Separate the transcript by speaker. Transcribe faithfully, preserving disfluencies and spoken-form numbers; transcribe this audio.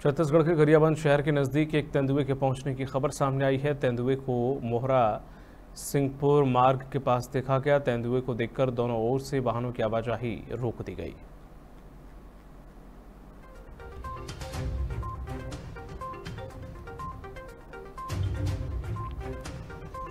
Speaker 1: छत्तीसगढ़ के गरियाबंद शहर के नज़दीक एक तेंदुए के पहुंचने की खबर सामने आई है। तेंदुए को मोहरा सिंहपुर मार्ग के पास देखा गया। तेंदुए को देखकर दोनों ओर से वाहनों की आवाजाही रोक दी गई।